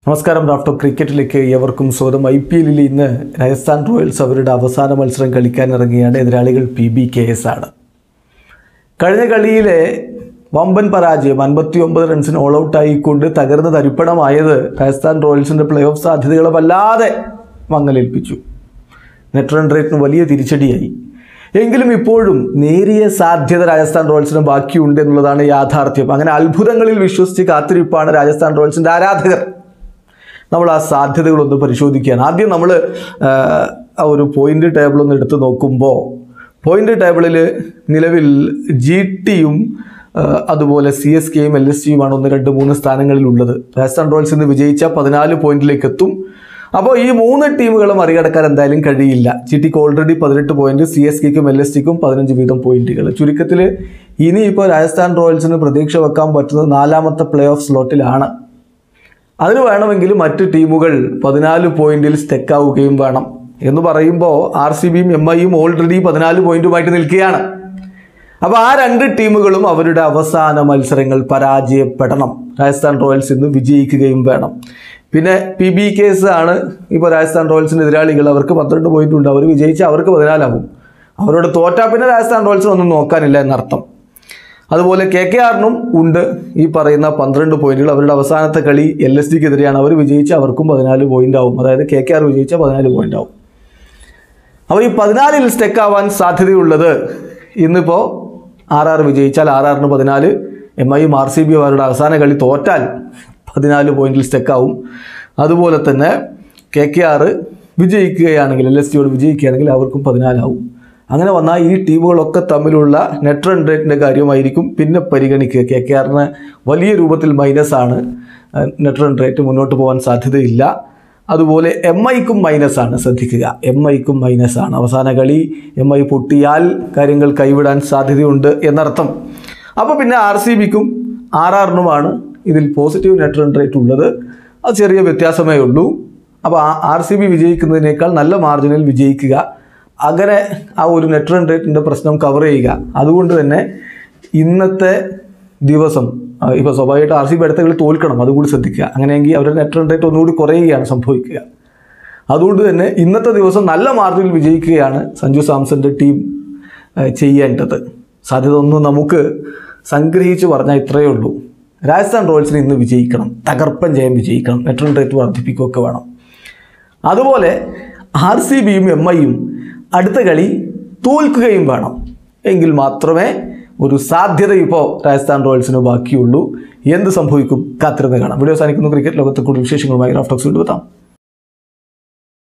നമസ്കാരം. റാഫ്റ്റോ ക്രിക്കറ്റിലേക്ക് ഏവർക്കും സ്വാഗതം. IPL ഇന്ന് രാജസ്ഥാൻ റോയൽസ് അവരുടെ അവസാന മത്സരം കളിക്കാനിറങ്ങിയാണ്. എതിരാളികൾ PBKS ആണ്. കഴിഞ്ഞ കളിയിലെ വമ്പൻ പരാജയം 59 റൺസിന് ഓൾ ഔട്ട് ആയിക്കൊണ്ട് തകർന്ന് തരിപ്പണമായത് രാജസ്ഥാൻ റോയൽസിൻ്റെ പ്ലേ ഓഫ് സാധ്യതകളെ വല്ലാതെ മങ്ങലേൽപ്പിച്ചു. നെറ്റ് റൺ റേറ്റിന് വലിയ തിരിച്ചടിയായി. എങ്കിലും ഇപ്പോഴും നേരിയ സാധ്യത രാജസ്ഥാൻ റോയൽസിന് ബാക്കിയുണ്ട് എന്നുള്ളതാണ് യാഥാർത്ഥ്യം. അങ്ങനെ അത്ഭുതങ്ങളിൽ വിശ്വസിച്ച് കാത്തിരിപ്പാണ് രാജസ്ഥാൻ റോയൽസിൻ്റെ ആരാധകർ. നമ്മൾ ആ സാധ്യതകളൊന്ന് പരിശോധിക്കുകയാണ്. ആദ്യം നമ്മൾ ഒരു പോയിൻ്റ് ടേബിളൊന്ന് എടുത്ത് നോക്കുമ്പോൾ പോയിൻ്റ് ടേബിളിൽ നിലവിൽ GTയും അതുപോലെ CSKയും LSGയുമാണ് 1, 2, 3 സ്ഥാനങ്ങളിലുള്ളത്. രാജസ്ഥാൻ റോയൽസ് ഇന്ന് വിജയിച്ച 14 പോയിന്റിലേക്ക് എത്തും. അപ്പോൾ ഈ 3 ടീമുകളും മറികടക്കാൻ എന്തായാലും കഴിയില്ല. GTക്ക് ഓൾറെഡി 18 പോയിന്റ്, CSKയ്ക്കും LSGക്കും 15 വീതം പോയിന്റുകൾ. ചുരുക്കത്തിൽ ഇനിയിപ്പോൾ രാജസ്ഥാൻ റോയൽസിന് പ്രതീക്ഷ വെക്കാൻ പറ്റുന്നത് 4ാമത്തെ പ്ലേ ഓഫ് സ്ലോട്ടിലാണ്. അതിന് വേണമെങ്കിൽ മറ്റ് ടീമുകൾ 14 പോയിന്റിൽ സ്റ്റെക്കാവുകയും വേണം. എന്ന് പറയുമ്പോൾ RCBയും MIയും ഓൾറെഡി 14 പോയിന്റുമായിട്ട് നിൽക്കുകയാണ്. അപ്പോൾ ആ 2 ടീമുകളും അവരുടെ അവസാന മത്സരങ്ങൾ പരാജയപ്പെടണം. രാജസ്ഥാൻ റോയൽസ് ഇന്ന് വിജയിക്കുകയും വേണം. പിന്നെ PBKS ആണ് ഇപ്പോൾ രാജസ്ഥാൻ റോയൽസിൻ്റെ എതിരാളികൾ. അവർക്ക് 12 പോയിന്റ് ഉണ്ട്. അവർ വിജയിച്ചാൽ അവർക്ക് 14 ആവും. അവരോട് തോറ്റാൽ പിന്നെ രാജസ്ഥാൻ റോയൽസിനൊന്നും നോക്കാനില്ല എന്നർത്ഥം. അതുപോലെ KKRനും ഉണ്ട് ഈ പറയുന്ന 12 പോയിന്റുകൾ. അവരുടെ അവസാനത്തെ കളി LSGക്കെതിരെയാണ്. അവർ വിജയിച്ചാൽ അവർക്കും 14 പോയിന്റ് ആവും. അതായത് KKR വിജയിച്ചാൽ 14 പോയിന്റ് ആവും. അപ്പോൾ ഈ 14ൽ സ്റ്റെക്ക് ആവാൻ സാധ്യതയുള്ളത് ഇന്നിപ്പോൾ RR വിജയിച്ചാൽ RRന് 14, MIയും RCBയും അവരുടെ അവസാന കളി തോറ്റാൽ 14 പോയിന്റിൽ സ്റ്റെക്കാവും. അതുപോലെ തന്നെ KKR വിജയിക്കുകയാണെങ്കിൽ, LSGയോട് വിജയിക്കുകയാണെങ്കിൽ അവർക്കും 14 ആവും. അങ്ങനെ വന്നാൽ ഈ ടീമുകളൊക്കെ തമ്മിലുള്ള നെറ്റ് റൺ റേറ്റിൻ്റെ കാര്യമായിരിക്കും പിന്നെ പരിഗണിക്കുക. KKRന് വലിയ രൂപത്തിൽ മൈനസാണ്. നെറ്റ് റൺ റേറ്റ് മുന്നോട്ട് പോകാൻ സാധ്യതയില്ല. അതുപോലെ MIക്കും മൈനസാണ്. ശ്രദ്ധിക്കുക, MIക്കും മൈനസാണ്. അവസാന കളി MI പൊട്ടിയാൽ കാര്യങ്ങൾ കൈവിടാൻ സാധ്യതയുണ്ട് എന്നർത്ഥം. അപ്പോൾ പിന്നെ RCBക്കും RRനുമാണ് ഇതിൽ പോസിറ്റീവ് നെറ്റ് റൺ റേറ്റ് ഉള്ളത്. അത് ചെറിയ വ്യത്യാസമേ ഉള്ളൂ. അപ്പോൾ RCB വിജയിക്കുന്നതിനേക്കാൾ നല്ല മാർജിനിൽ വിജയിക്കുക, അങ്ങനെ ആ ഒരു നെറ്റ് റൺ റേറ്റിൻ്റെ പ്രശ്നം കവർ ചെയ്യുക. അതുകൊണ്ട് തന്നെ ഇന്നത്തെ ദിവസം ഇപ്പോൾ സ്വാഭാവികമായിട്ട് RCB അടുത്ത കളി തോൽക്കണം, അതുകൂടി ശ്രദ്ധിക്കുക. അങ്ങനെയെങ്കിൽ അവരുടെ നെറ്റ് റൺ റേറ്റ് ഒന്നുകൂടി കുറയുകയാണ് സംഭവിക്കുക. അതുകൊണ്ട് തന്നെ ഇന്നത്തെ ദിവസം നല്ല മാർജിനിൽ വിജയിക്കുകയാണ് സഞ്ജു സാംസൻ്റെ ടീം ചെയ്യേണ്ടത്. സാധ്യത ഒന്നും നമുക്ക് സംഗ്രഹിച്ച് പറഞ്ഞാൽ ഇത്രയേ ഉള്ളൂ. രാജസ്ഥാൻ റോയൽസിന് ഇന്ന് വിജയിക്കണം, തകർപ്പൻ ജയം വിജയിക്കണം, നെറ്റ് റൺ റേറ്റ് വർദ്ധിപ്പിക്കുകയൊക്കെ വേണം. അതുപോലെ RCBയും MIയും അടുത്ത കളി തോൽക്കുകയും വേണം. എങ്കിൽ മാത്രമേ ഒരു സാധ്യത ഇപ്പോൾ രാജസ്ഥാൻ റോയൽസിന് ബാക്കിയുള്ളൂ. എന്ത് സംഭവിക്കും കാത്തിരുന്ന് കാണാം. വീഡിയോ അവസാനിക്കുന്നു. ക്രിക്കറ്റ് ലോകത്തെ കൂടുതൽ വിശേഷങ്ങളുമായി റാഫ്റ്റോക്സ് വീണ്ടും എത്താം.